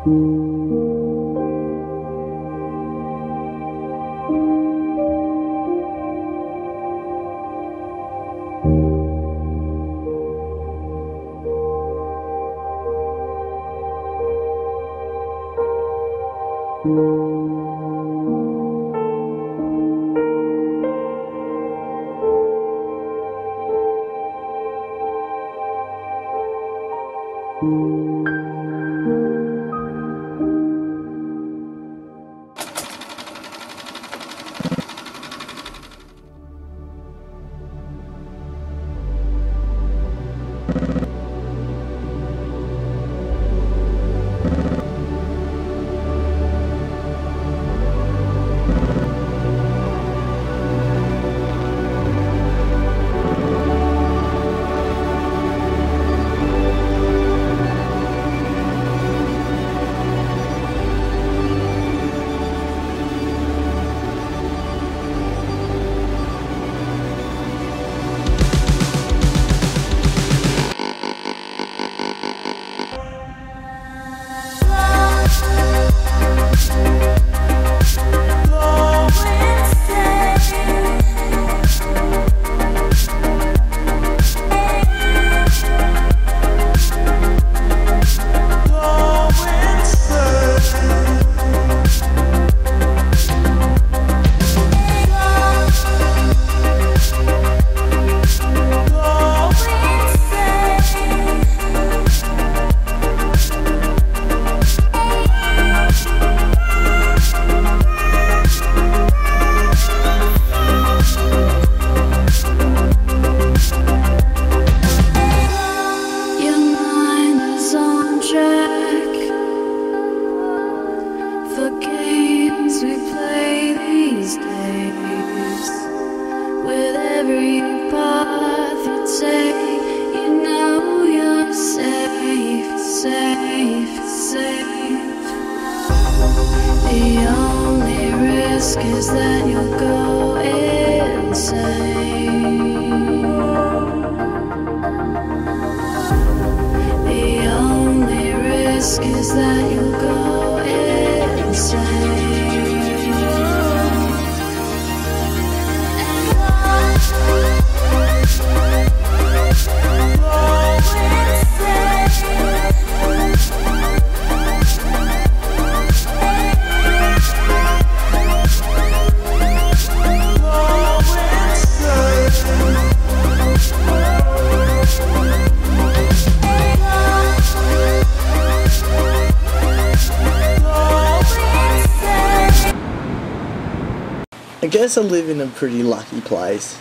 I guess I live in a pretty lucky place.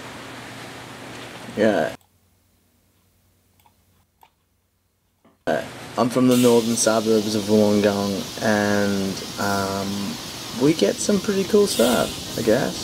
Yeah. I'm from the northern suburbs of Wollongong, and we get some pretty cool stuff, I guess.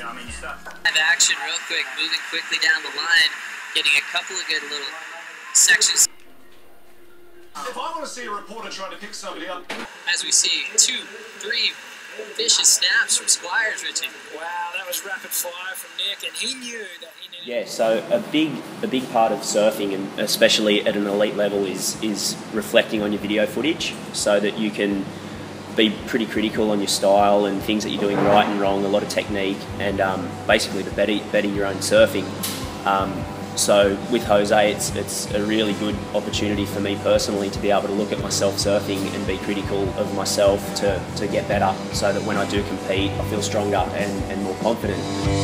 Live action real quick, moving quickly down the line, getting a couple of good little sections. If I want to see a reporter trying to pick somebody up. As we see 2, 3 vicious snaps from Squires, Richie. Wow, that was rapid fire from Nick, and he knew that he needed. Yeah, so a big part of surfing, and especially at an elite level, is reflecting on your video footage, so that you can be pretty critical on your style and things that you're doing right and wrong, a lot of technique, and basically to better your own surfing. So with Jose, it's a really good opportunity for me personally to be able to look at myself surfing and be critical of myself to get better, so that when I do compete, I feel stronger and more confident.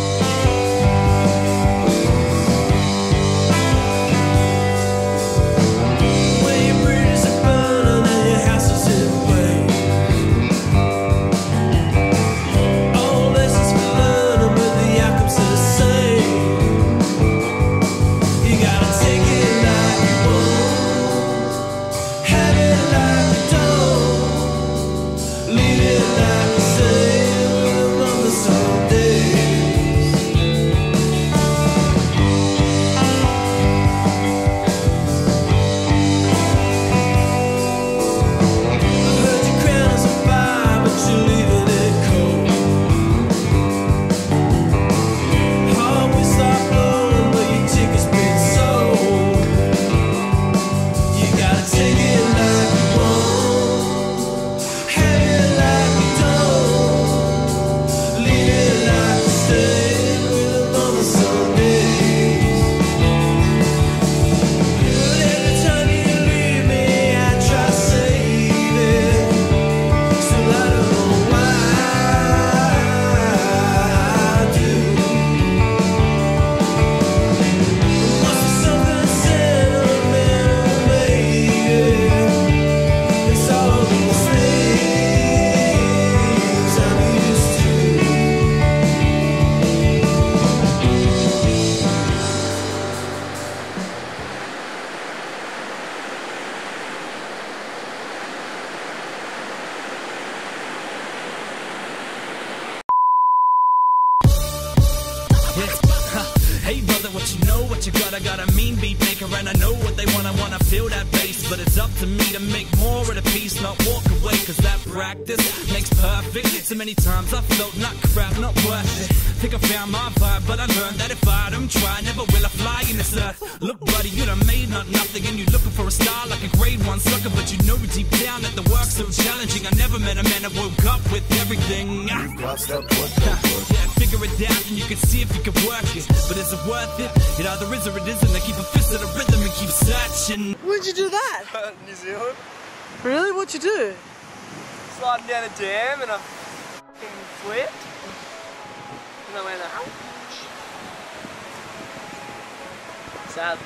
Hey brother, what you know, what you got? I got a mean beat maker and I know what they wanna feel that bass. But it's up to me to make more of the piece, not walk away, cause that practice makes perfect. So many times I felt not crap, not worth it. Think I found my vibe, but I learned that if I don't try, never will I fly in this earth. Look buddy, you done made not nothing, and you looking for a star like a grade 1 sucker. But you know deep down that the work's so challenging. I never met a man that woke up with everything. Yeah, figure it out and you can see if you can work it. But is it worth it? It either is or it isn't. I keep a fist of the rhythm and keep searching. Where'd you do that? New Zealand. Really? What'd you do? Sliding down a dam and I flipped. And I went, ouch. Sad.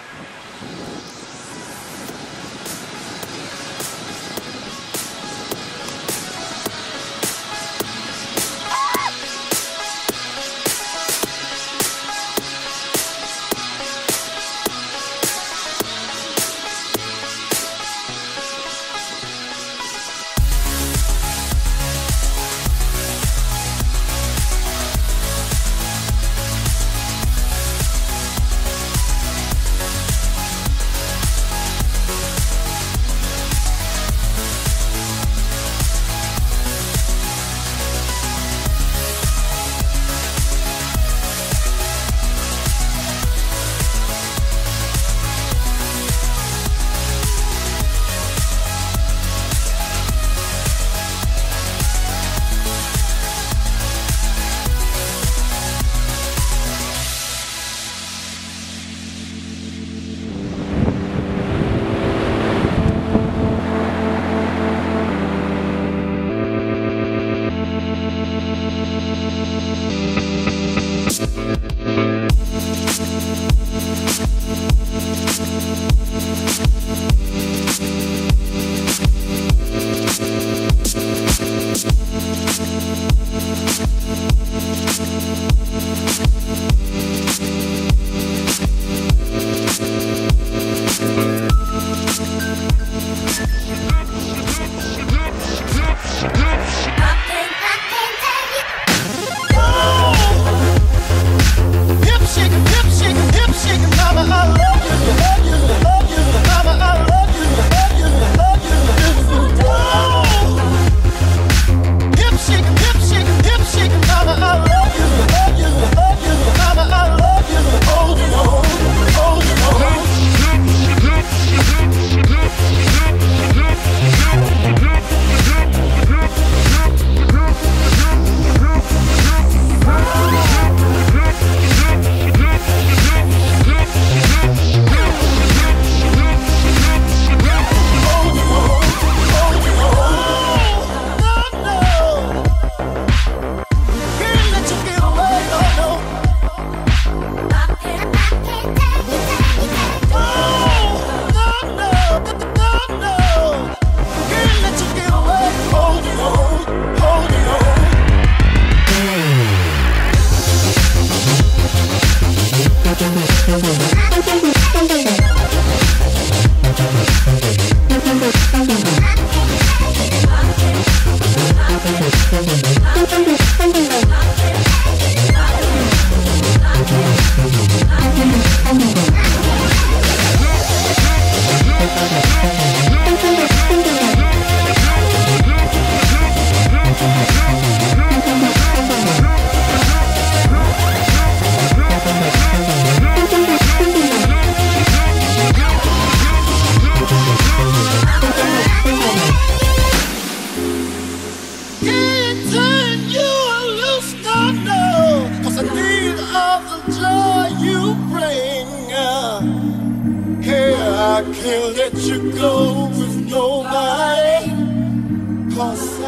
can't let you go with nobody, 'cause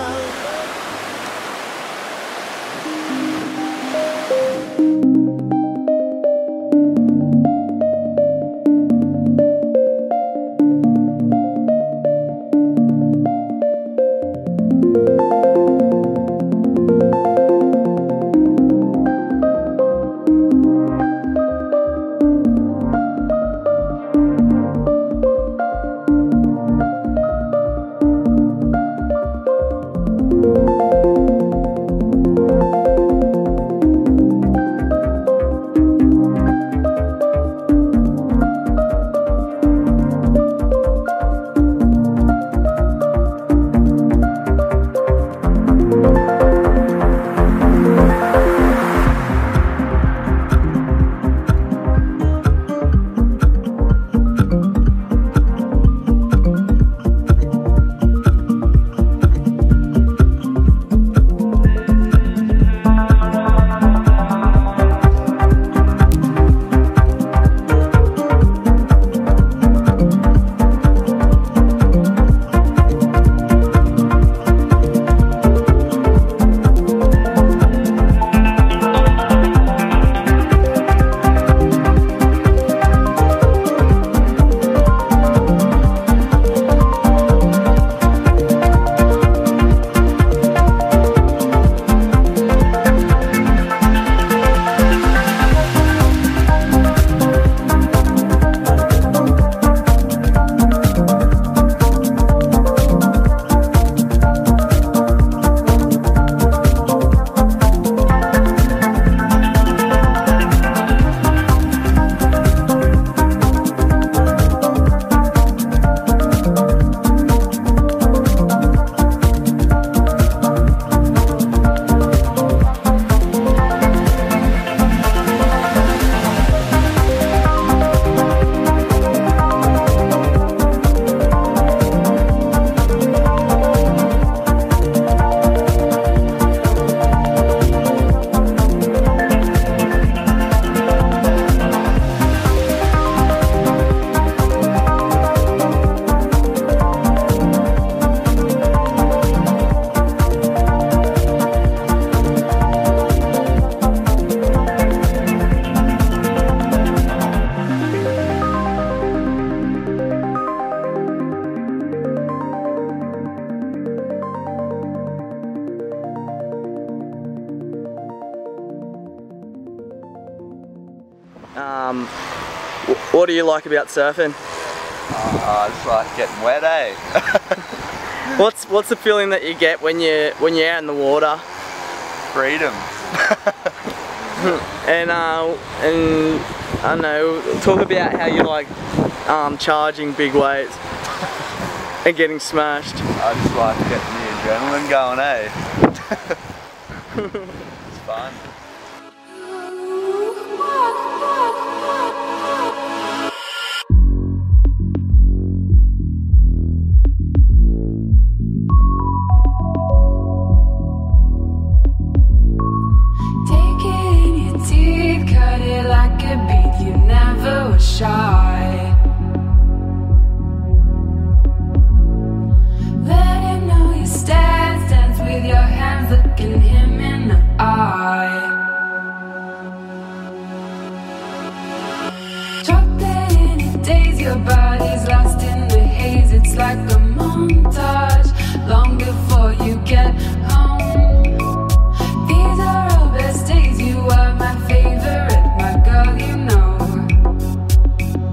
What do you like about surfing? I just like getting wet, eh? What's the feeling that you get when you're out in the water? Freedom. and I don't know, talk about how you like charging big weights and getting smashed. I just like getting the adrenaline going, eh? It's fun. Shy. Let him know you stand, dance with your hands, looking him in the eye. Drop dead in your days, your body's lost in the haze. It's like a montage, long before you get home. These are our best days, you are my favorite, my girl, you know.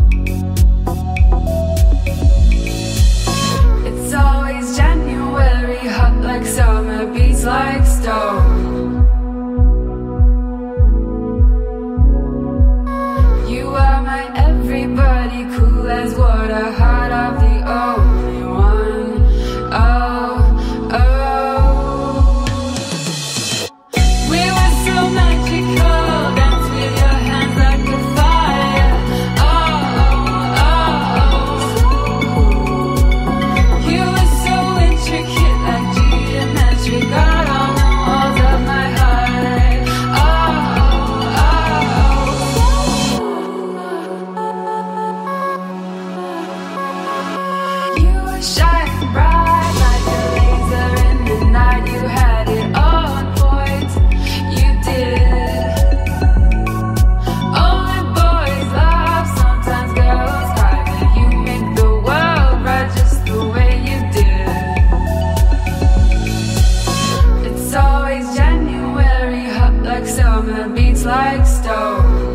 like stone.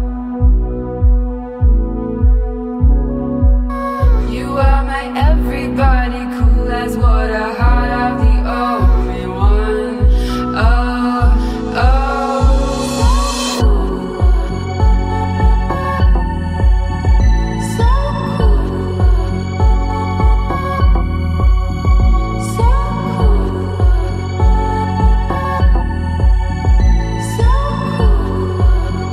You are my everybody, cool as water, heart of the only one. Oh, oh. So cool. So cool. So cool.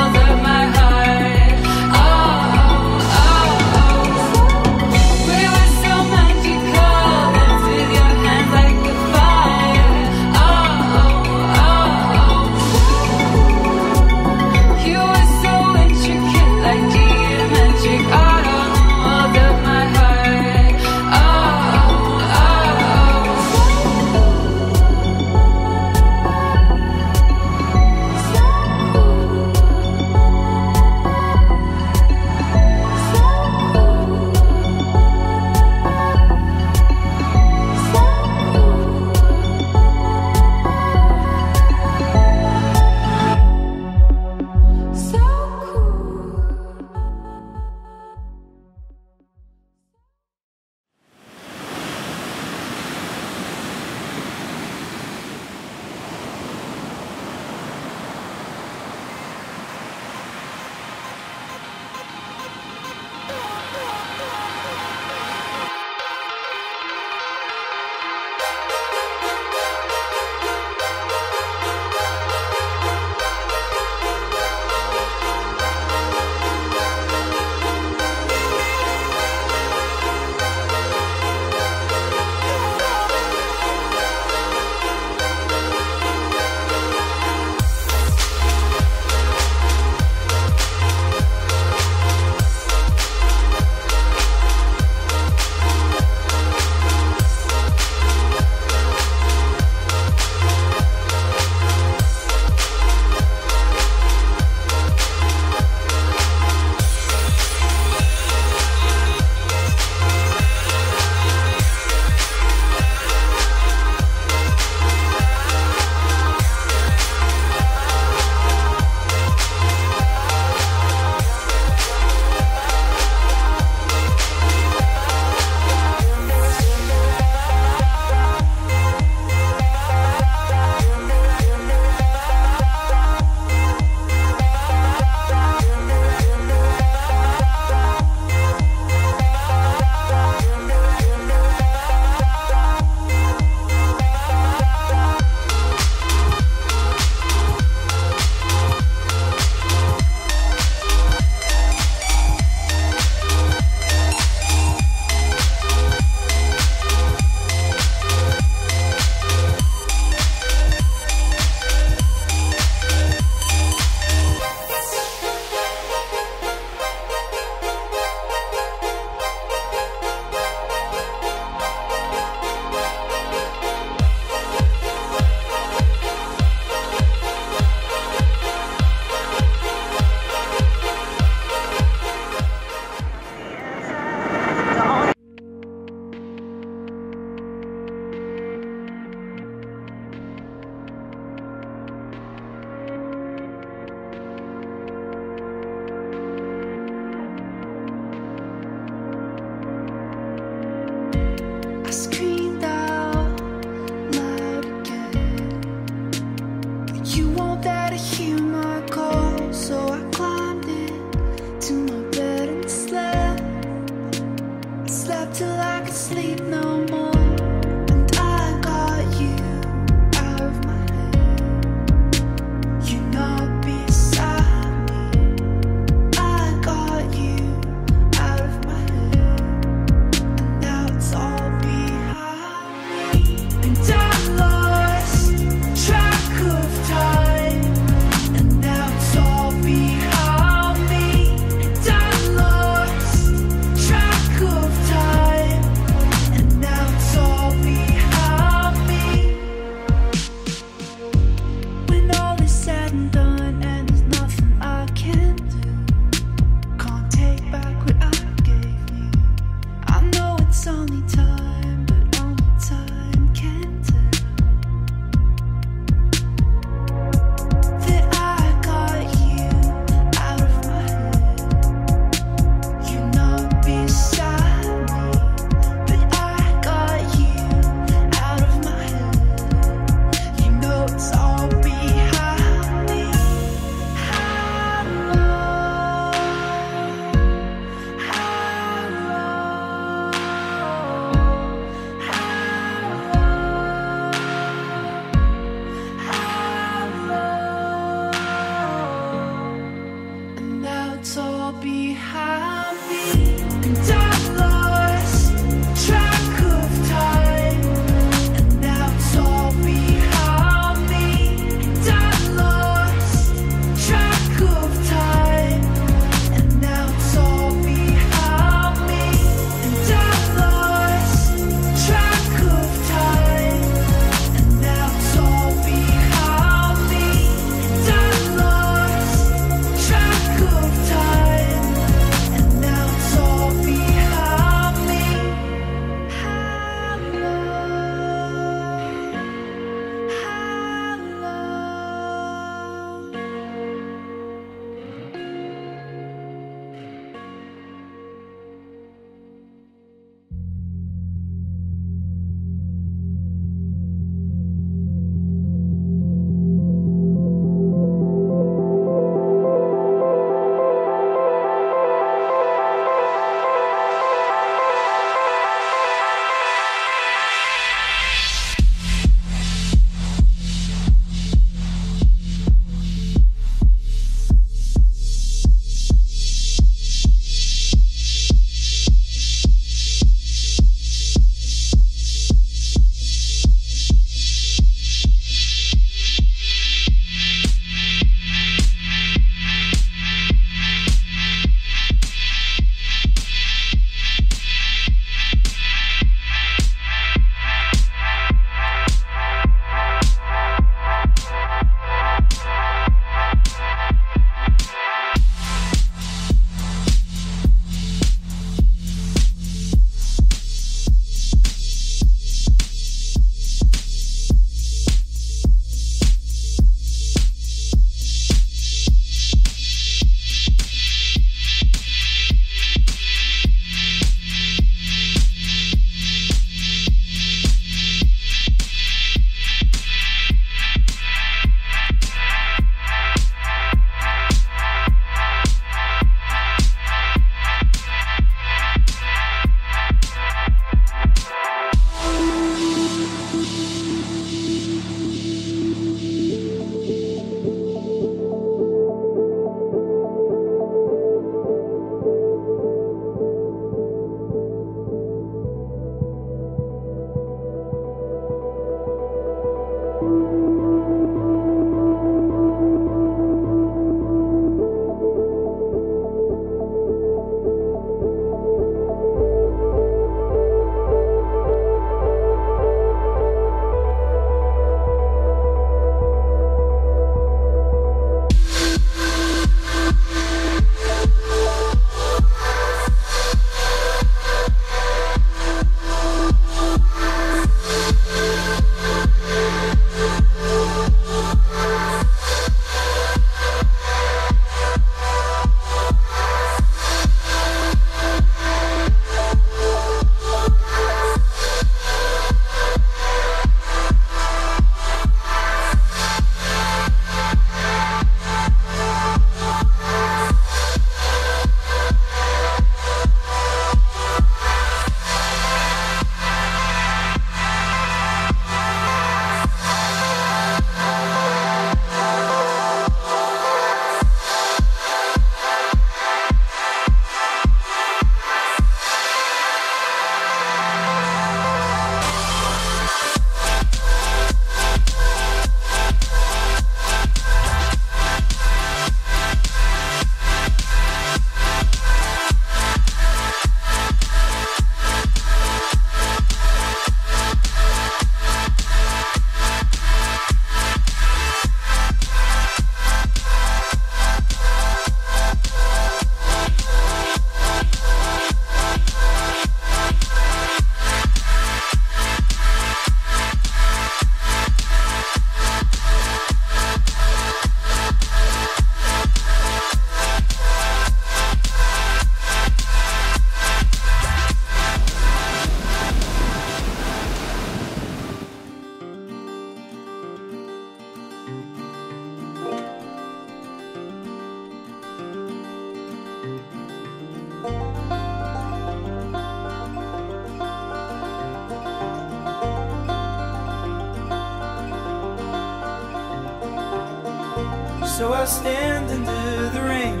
So I stand under the rain.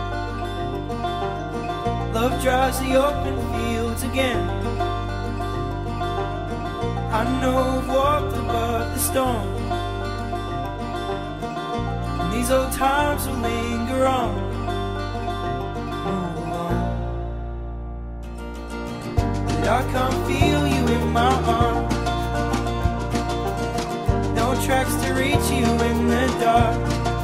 Love drives the open fields again. I know I've walked above the storm, and these old times will linger on. Move on. But I can't feel you in my arms. No tracks to reach you in the dark.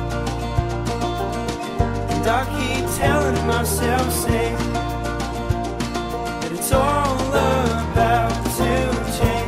And I keep telling myself, say, that it's all about to change.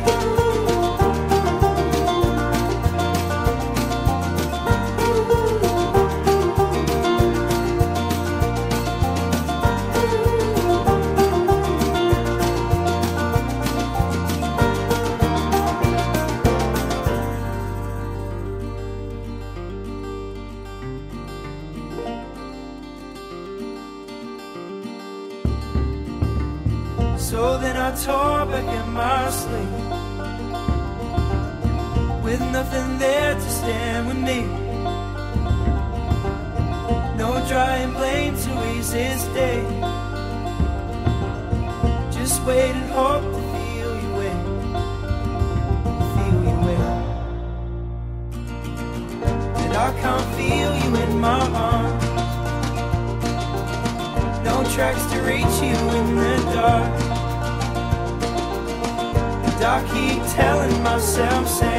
So then I tore back in my sleep, with nothing there to stand with me. No drying blame to ease this day. Just wait and hope to feel you in, feel you in. And I can't feel you in my arms. No tracks to reach you in the dark. I keep telling myself,